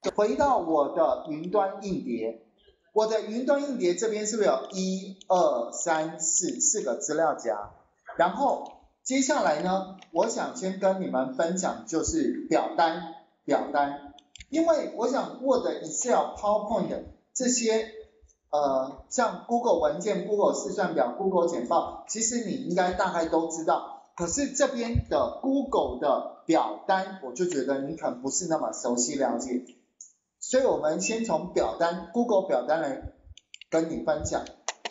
回到我的云端硬碟，我的云端硬碟这边是不是有1、2、3、4个资料夹？然后接下来呢，我想先跟你们分享就是表单，因为我想 Word、Excel、PowerPoint 这些像 Google 文件、Google 试算表、Google 简报，其实你应该大概都知道。可是这边的 Google 的表单，我就觉得你可能不是那么熟悉了解，所以我们先从表单 Google 表单来跟你分享。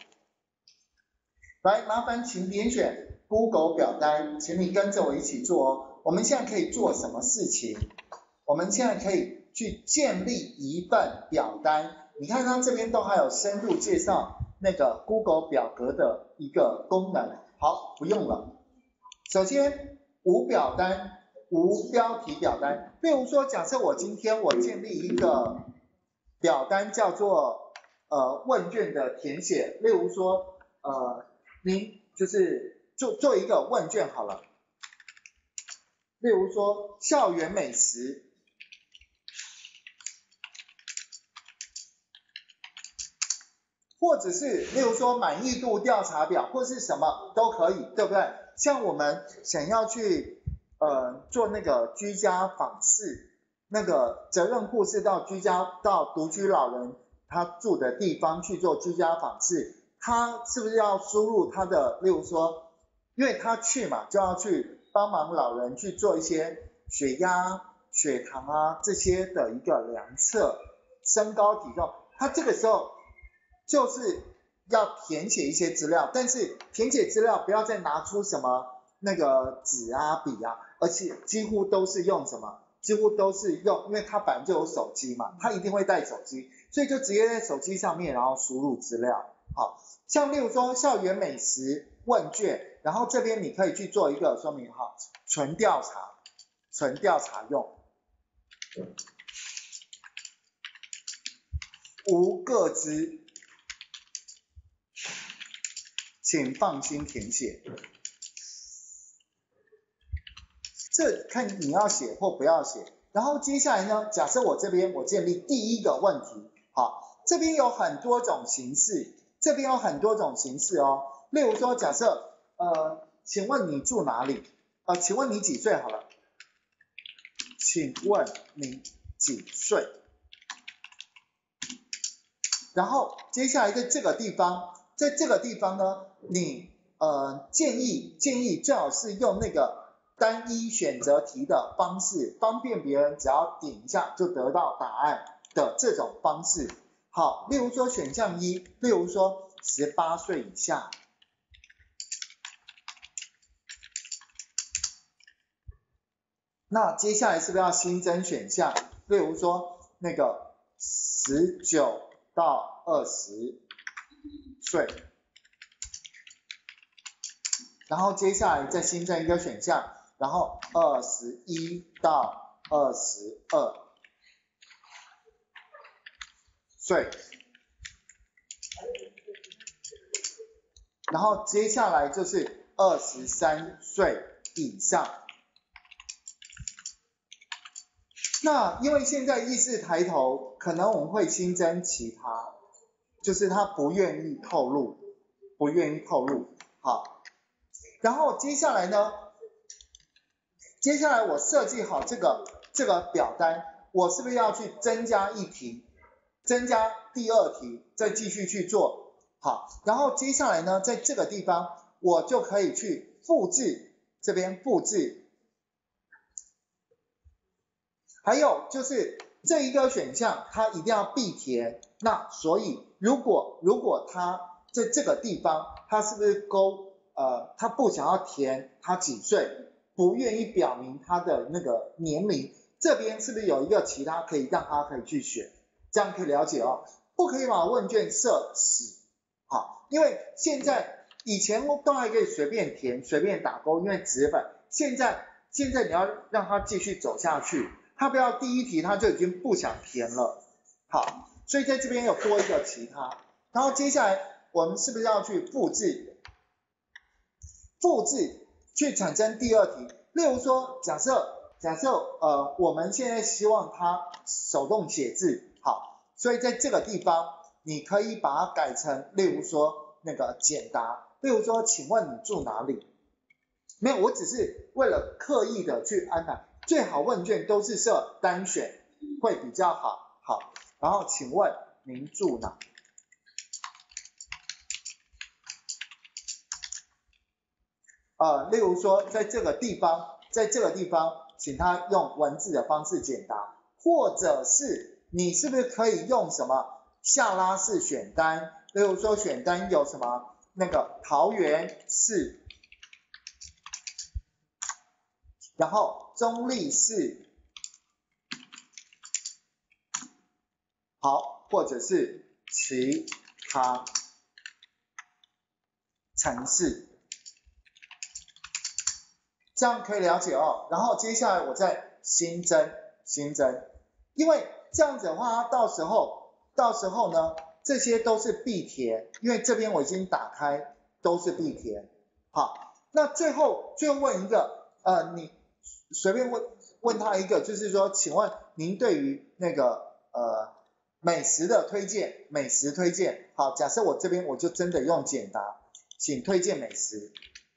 来，麻烦请点选 Google 表单，请你跟着我一起做哦。我们现在可以做什么事情？我们现在可以去建立一份表单。你看它这边都还有深入介绍那个 Google 表格的一个功能。好，不用了。首先，无表单，无标题表单。例如说，假设我今天我建立一个表单叫做问卷的填写，例如说您就是做一个问卷好了。例如说校园美食，或者是例如说满意度调查表，或是什么都可以，对不对？像我们想要去做那个居家访视，那个责任护士到独居老人他住的地方去做居家访视，他是不是要输入他的，例如说，因为他去嘛，就要去帮忙老人去做一些血压、血糖啊这些的一个量测，身高体重，他这个时候就是要填写一些资料，但是填写资料不要再拿出什么那个纸啊笔啊，而且几乎都是用什么？几乎都是用，因为他本来就有手机嘛，他一定会带手机，所以就直接在手机上面然后输入资料。好，像例如说校园美食问卷，然后这边你可以去做一个说明哈，纯调查用，无个资，请放心填写。这看你要写或不要写。然后接下来呢，假设我这边我建立第一个问题，好，这边有很多种形式，哦。例如说，假设请问你住哪里？请问你几岁好了？请问你几岁？然后接下来在这个地方呢，你建议最好是用那个单一选择题的方式，方便别人只要点一下就得到答案的这种方式。好，例如说选项一，例如说18岁以下。那接下来是不是要新增选项？例如说那个19到20岁。然后接下来再新增一个选项，然后21到22岁。然后接下来就是23岁以上。那因为现在意识抬头，可能我们会新增其他，就是他不愿意透露。好，然后接下来呢？接下来我设计好这个表单，我是不是要去增加一题，增加第二题，再继续去做？好，然后接下来呢，在这个地方我就可以去复制，这边复制。还有就是这一个选项它一定要必填，那所以如果他在这个地方他是不是勾他不想要填他几岁，不愿意表明他的那个年龄，这边是不是有一个其他可以让他可以去选？这样可以了解哦，不可以把问卷设死。好，因为现在以前都还可以随便填随便打勾，因为纸本，现在你要让他继续走下去，他不要第一题他就已经不想填了。好，所以在这边有多一个其他，然后接下来我们是不是要去复制去产生第二题？例如说假设假设我们现在希望它手动写字，好，所以在这个地方你可以把它改成，例如说那个简答，例如说请问你住哪里？没有，我只是为了刻意的去安排，最好问卷都是设单选会比较好。好，然后请问您住哪？例如说在这个地方，请他用文字的方式简答，或者是你是不是可以用什么下拉式选单？例如说选单有什么那个桃园市，然后中立市，好，或者是其他城市。这样可以了解哦，然后接下来我再新增，因为这样子的话，到时候呢，这些都是必填，因为这边我已经打开，都是必填。好，那最后问一个，你随便问他一个，就是说，请问您对于那个美食推荐，好，假设我这边我就真的用简答，请推荐美食。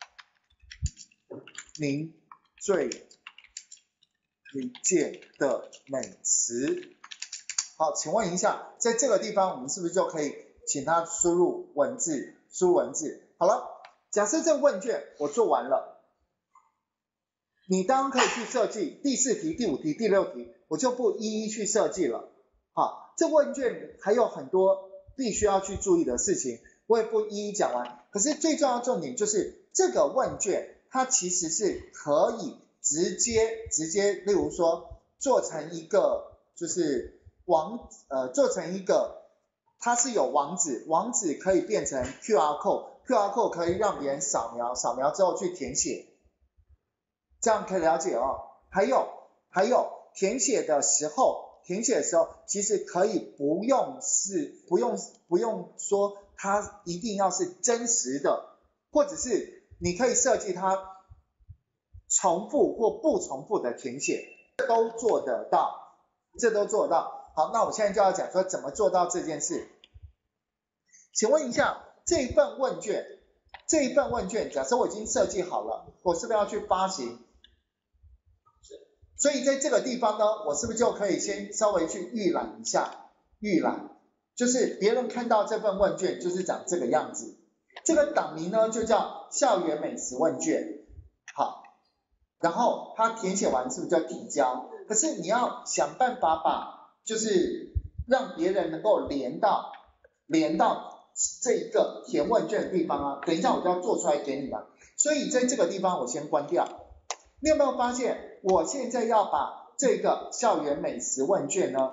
您最推荐的美食，好，请问一下，在这个地方我们是不是就可以请他输入文字？好了，假设这个问卷我做完了，你当然可以去设计第4题、第5题、第6题，我就不一一去设计了。好，这问卷还有很多必须要去注意的事情，我也不一一讲完。可是最重要的重点就是这个问卷。它其实是可以直接，例如说做成一个就是做成一个，它是有网址可以变成 QR code 可以让别人扫描之后去填写，这样可以了解哦。还有填写的时候，其实可以不用说它一定要是真实的，或者是你可以设计它重复或不重复的填写，这都做得到。好，那我现在就要讲说怎么做到这件事。请问一下，这一份问卷，假设我已经设计好了，我是不是要去发行？所以在这个地方呢，我是不是就可以先稍微去预览一下？就是别人看到这份问卷就是长这个样子。这个档名呢就叫校园美食问卷。好，然后它填写完是不是就提交？可是你要想办法把就是让别人能够连到这一个填问卷的地方啊，等一下我就要做出来给你们。所以在这个地方我先关掉。你有没有发现，我现在要把这个校园美食问卷呢，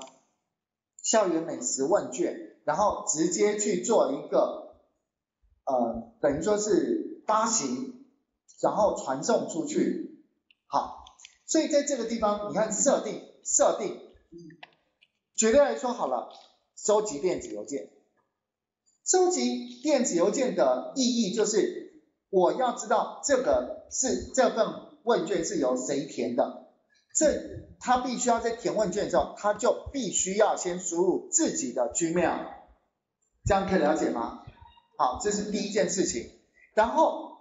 然后直接去做一个等于说是发行，然后传送出去。好，所以在这个地方你看设定，举例来说好了，收集电子邮件。收集电子邮件的意义就是我要知道这份问卷是由谁填的，他必须要在填问卷的时候，他就必须要先输入自己的 Gmail， 这样可以了解吗？好，这是第一件事情。然后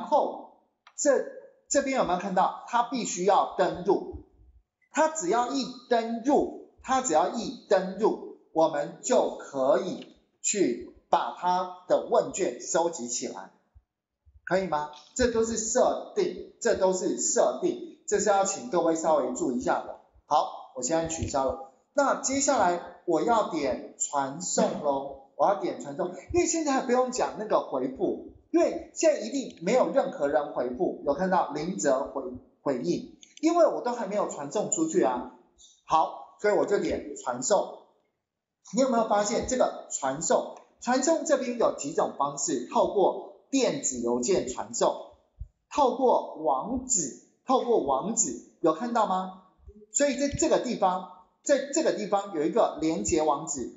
这边有没有看到他必须要登录？他只要一登录，我们就可以去把他的问卷收集起来，可以吗？这都是设定，这是要请各位稍微注意一下的。好，我现在取消了。那接下来我要点传送咯，因为现在还不用讲那个回复，因为现在一定没有任何人回复，有看到0则回应，因为我都还没有传送出去啊。好，所以我就点传送。你有没有发现这个传送这边有几种方式？透过电子邮件传送，透过网址，有看到吗？所以在这个地方有一个连结网址。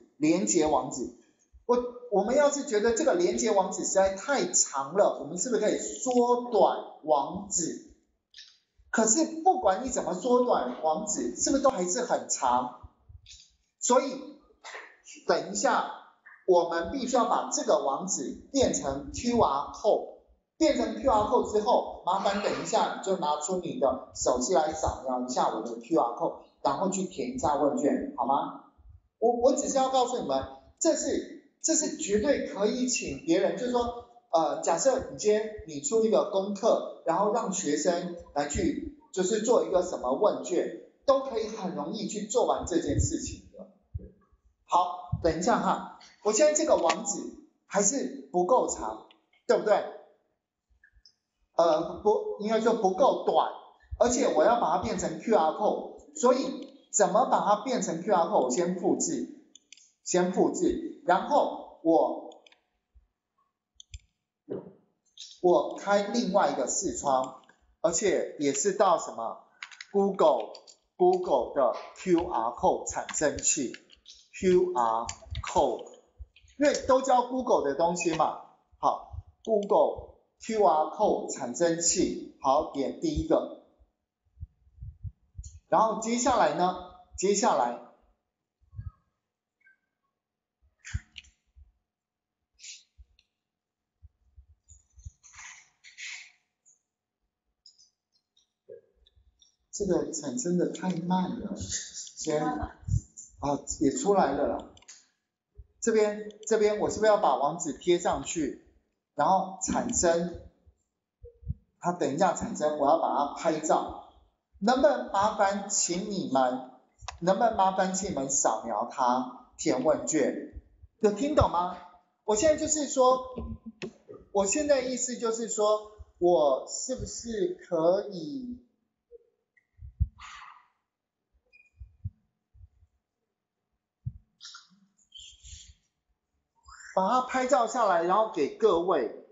我们要是觉得这个连结网址实在太长了，我们是不是可以缩短网址？ 可是不管你怎么缩短网址，是不是都还是很长？所以等一下我们必须要把这个网址变成 QR code， 变成 QR code 之后，麻烦等一下你就拿出你的手机来扫描一下我的 QR code， 然后去填一下问卷，好吗？我只是要告诉你们，这是绝对可以请别人，就是说假设你今天你出一个功课，然后让学生来去就是做一个什么问卷，都可以很容易去做完这件事情的。好，等一下哈，我现在这个网址还是不够长，对不对？不，应该说不够短，而且我要把它变成 QR code， 所以怎么把它变成 QR code？ 我先复制，然后我开另外一个视窗，而且也是到什么 Google 的 QR code 产生器 QR code， 因为都教 Google 的东西嘛。好 ，Google QR code 产生器，好，点第一个，然后接下来这个产生的太慢了，先也出来了啦。这边我是不是要把网址贴上去，然后产生，它等一下产生，我要把它拍照，能不能麻烦请你们扫描它，填问卷，有听懂吗？我现在就是说，我现在意思就是说，我是不是可以把它拍照下来，然后给各位，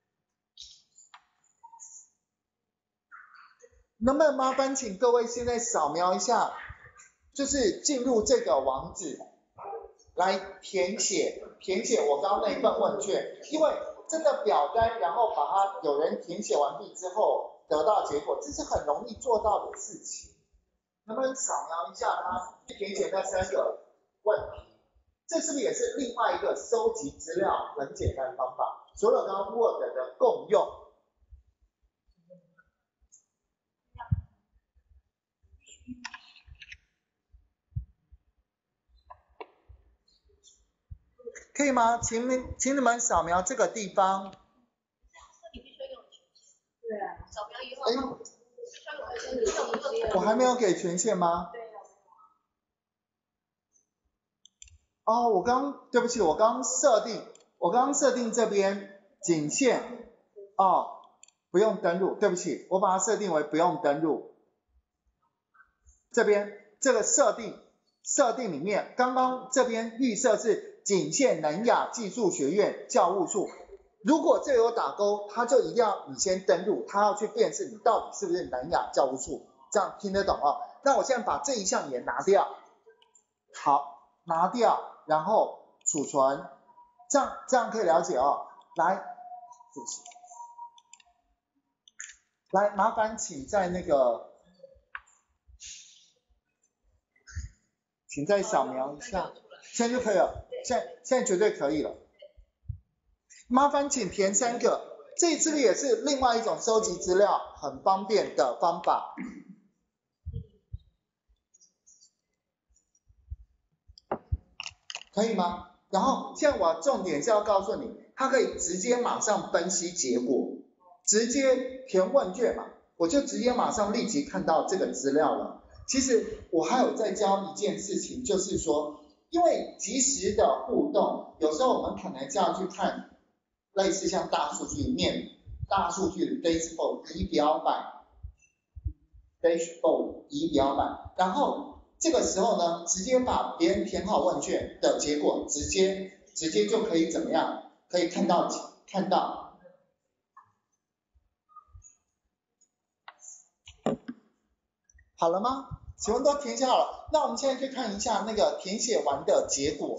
能不能麻烦请各位现在扫描一下，就是进入这个网址来填写我刚刚那一份问卷，因为这个表单，然后把它有人填写完毕之后得到结果，这是很容易做到的事情。能不能扫描一下它填写那3个问题？这是不是也是另外一个收集资料很简单的方法？所有刚刚 Word 的共用。可以吗？请你们扫描这个地方。 对啊，扫描以后， 我还没有给权限吗？哦，对不起，我刚设定这边仅限不用登录，对不起，我把它设定为不用登录。这边这个设定里面，刚刚这边预设是仅限南亚技术学院教务处。如果这有打勾，它就一定要你先登录，它要去辨识你到底是不是南亚教务处，这样听得懂哦？那我现在把这一项也拿掉，好，拿掉，然后储存，这样可以了解哦。来，麻烦请在那个，请再扫描一下，现在就可以了，现在绝对可以了。麻烦请填3个，这一次也是另外一种收集资料很方便的方法。可以吗？然后现在我重点是要告诉你，它可以直接马上分析结果，直接填问卷嘛，我就直接马上立即看到这个资料了。其实我还有在教一件事情，就是说，因为即时的互动，有时候我们可能就要去看类似像大数据的 dashboard 仪表板，然后这个时候呢，直接把别人填好问卷的结果，直接就可以怎么样？可以看到，好了吗？请问都填写好了？那我们现在去看一下那个填写完的结果。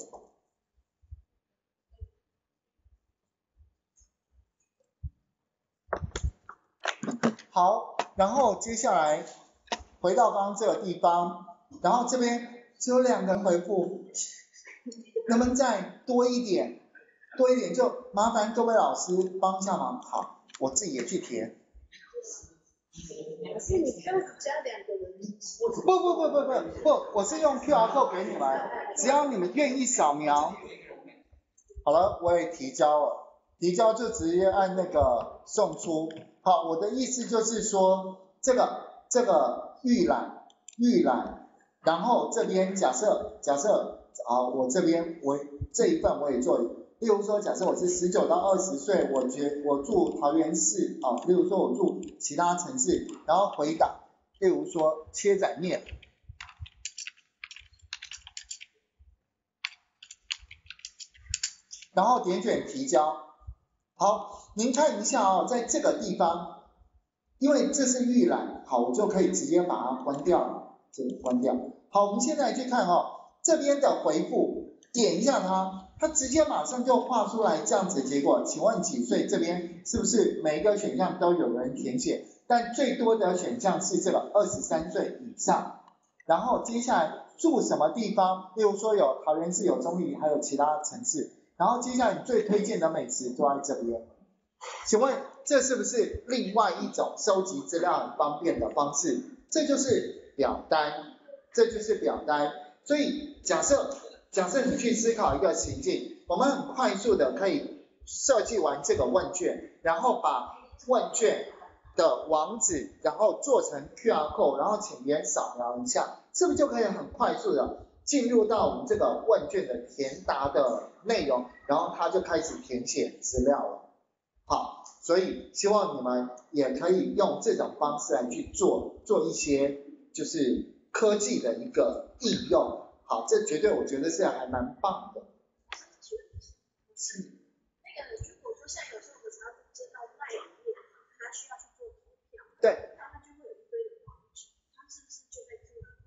好，然后接下来回到刚刚这个地方，然后这边只有2个回复，能不能再多一点？多一点就麻烦各位老师帮一下忙。好，我自己也去填。 老师，你刚加2个人。 不，我是用 QR code 给你们，只要你们愿意扫描。好了，我也提交了，提交就直接按那个送出。好，我的意思就是说，这个预览，然后这边假设啊，我这边这一份我也做。例如说，假设我是19到20岁，我住桃园市啊，例如说我住其他城市，然后回档，例如说切仔面，然后点选提交。好，您看一下哦，在这个地方，因为这是预览，好，我就可以直接把它关掉了，这个关掉。好，我们现在去看哦，这边的回复，点一下它直接马上就画出来这样子的结果。请问几岁？这边是不是每一个选项都有人填写？但最多的选项是这个23岁以上。然后接下来住什么地方？例如说有桃园市、有中立，还有其他城市。然后接下来你最推荐的美食就在这边。请问这是不是另外一种收集资料很方便的方式？这就是表单，所以假设你去思考一个情境，我们很快速的可以设计完这个问卷，然后把问卷的网址，然后做成 QR code， 然后请别人扫描一下，是不是就可以很快速的进入到我们这个问卷的填答的内容，然后它就开始填写资料了。好，所以希望你们也可以用这种方式来去做一些就是科技的一个应用。好，这绝对我觉得是还蛮棒的。 是那个如果说像有时候我常常接到赖里面，他需要去做投票， 对， 那他就会有一堆的网址，他是不是就在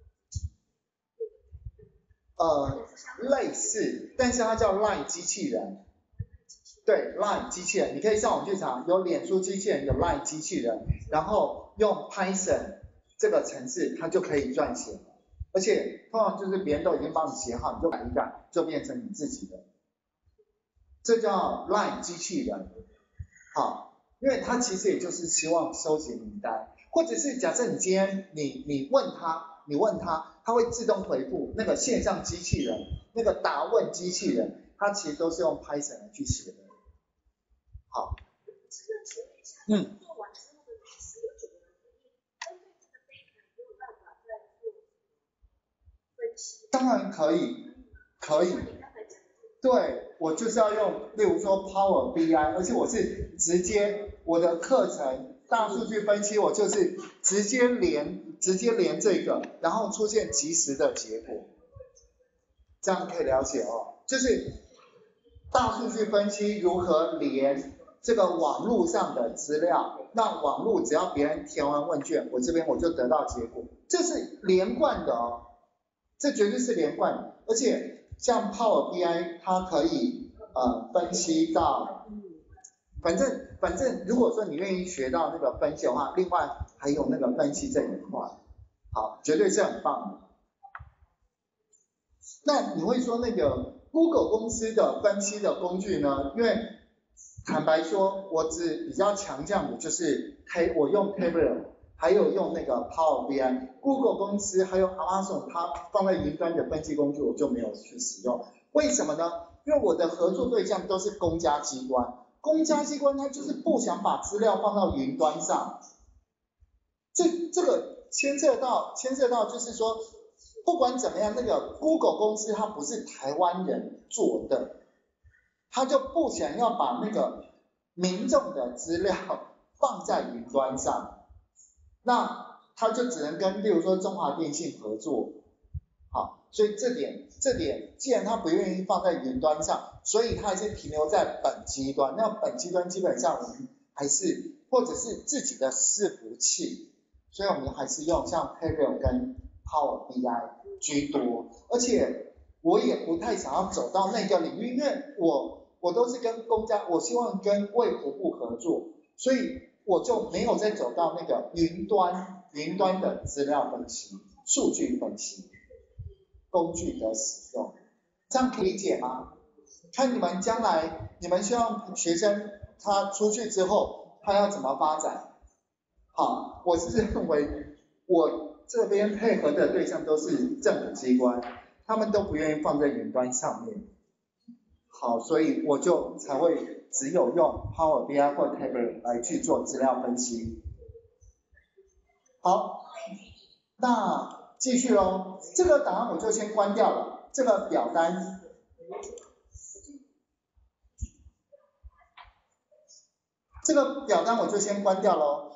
类似，但是它叫 LINE 机器人。对 ，LINE 机器人，你可以上网去查，有脸书机器人，有 LINE 机器人，然后用 Python 这个程式，它就可以撰写，而且通常就是别人都已经帮你写好，你就改一改，就变成你自己的，这叫 LINE 机器人。好，因为它其实也就是希望收集名单，或者是假设你今天你问他，他会自动回复，那个线上机器人，那个答问机器人，它其实都是用 Python 来去写的。好， 做完之后的19个人回应，针对这个 data 没有办法再做分析。 当然可以。对，我就是要用，例如说 Power BI， 而且我是直接我的课程大数据分析，我就是直接连这个，然后出现即时的结果，这样可以了解哦。就是大数据分析如何连这个网络上的资料，那网络只要别人填完问卷，我这边我就得到结果，这是连贯的哦，这绝对是连贯的，而且像 Power BI 它可以分析到，反正如果说你愿意学到那个分析的话，另外还有那个分析这一块，好，绝对是很棒的。那你会说那个 Google 公司的分析的工具呢？因为坦白说，我只比较强项的就是我用 Tableau， 还有用那个 Power BI。Google 公司还有 Amazon 它放在云端的分析工具我就没有去使用。为什么呢？因为我的合作对象都是公家机关，公家机关它就是不想把资料放到云端上。这个牵涉到就是说，不管怎么样，那个 Google 公司它不是台湾人做的，他就不想要把那个民众的资料放在云端上，那他就只能跟例如说中华电信合作。好，所以这点既然他不愿意放在云端上，所以他还是停留在本机端。那本机端基本上我们还是或者是自己的伺服器，所以我们还是用像 Tableau 跟 Power BI 居多。而且我也不太想要走到那个领域，因为我都是跟公家，我希望跟卫福部合作，所以我就没有再走到那个云端云端的资料分析、数据分析工具的使用，这样可以理解吗？看你们将来，你们希望学生他出去之后，他要怎么发展？好，我是认为我这边配合的对象都是政府机关，他们都不愿意放在云端上面。好，所以我就才会只有用 Power BI 或 Tableau 来去做资料分析。好，那继续咯，这个档案我就先关掉了，这个表单。这个表单我就先关掉咯。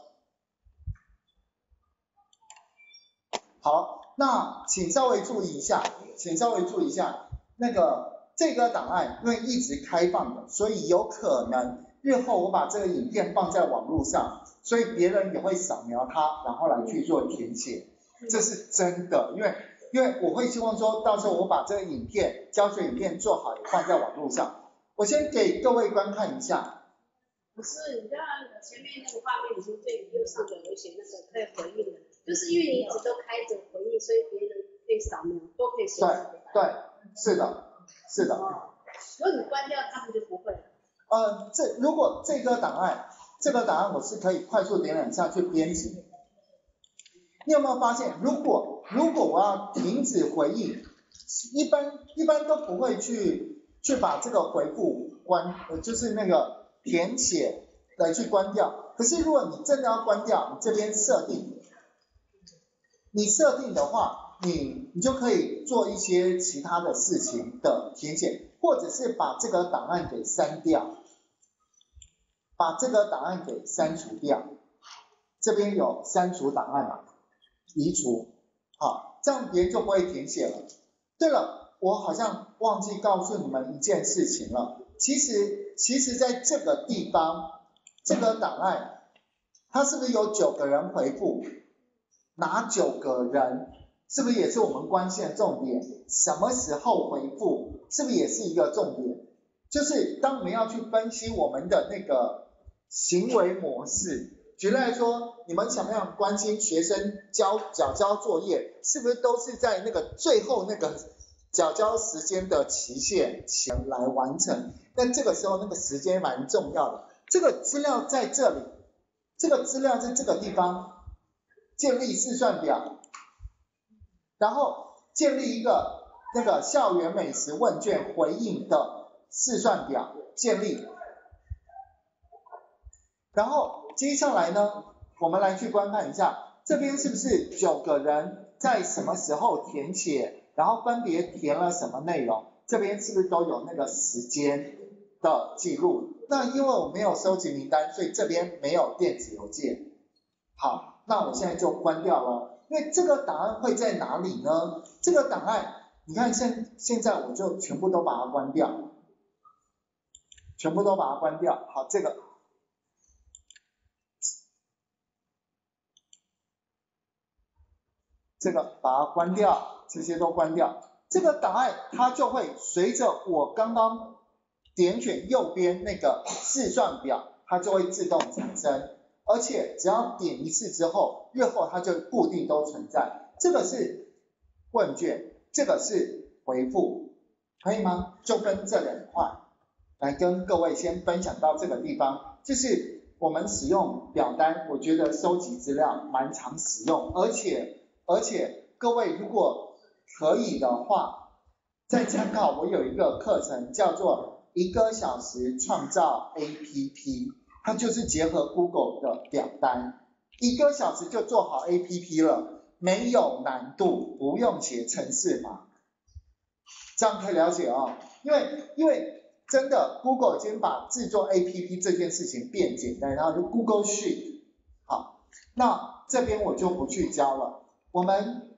好，那请稍微注意一下，那个这个档案因为一直开放的，所以有可能日后我把这个影片放在网络上，所以别人也会扫描它，然后来去做填写，这是真的，因为我会希望说到时候我把这个影片教学影片做好也放在网络上。我先给各位观看一下。 不是，你知道前面那个画面已经最右上角有写那个可以回应的，就是因为你一直都开着回应，所以别人可以扫描，都可以随时回答。 对，是的。 如果你关掉，他们就不会了。 如果这个档案我是可以快速点两下去编辑。你有没有发现，如果我要停止回应，一般都不会去把这个回复就是那个填写来去关掉。可是如果你真的要关掉，你这边设定的话，你就可以做一些其他的事情的填写，或者是把这个档案给删掉，除掉。这边有删除档案嘛，移除，好，这样别人就不会填写了。对了，我好像忘记告诉你们一件事情了，其实在这个地方，这个档案它是不是有9个人回复？哪9个人？是不是也是我们关心的重点？什么时候回复？是不是也是一个重点？就是当我们要去分析我们的那个行为模式，举例来说，你们想不想关心学生缴交作业，是不是都是在那个最后那个缴交时间的期限前来完成？但这个时候那个时间蛮重要的。这个资料在这里，这个资料在这个地方，建立试算表，然后建立一个那个校园美食问卷回应的试算表，建立。然后接下来呢，我们来去观看一下，这边是不是9个人在什么时候填写，然后分别填了什么内容，这边是不是都有那个时间的记录？那因为我没有收集名单，所以这边没有电子邮件。好，那我现在就关掉了，因为这个档案会在哪里呢？这个档案，你看现在我就全部都把它关掉，好，这个把它关掉，这些都关掉。这个档案它就会随着我刚刚点选右边那个试算表，它就会自动产生，而且只要点一次之后，日后它就固定都存在。这个是问卷，这个是回复，可以吗？就分这2块来跟各位先分享到这个地方，就是我们使用表单，我觉得收集资料蛮常使用，而且各位如果可以的话，再参考我有一个课程叫做1个小时创造 APP， 它就是结合 Google 的表单，1个小时就做好 APP 了，没有难度，不用写程式码，这样可以了解哦。因为真的 Google 已经把制作 APP 这件事情变简单，然后就 Google Sheet。好，那这边我就不去教了。我们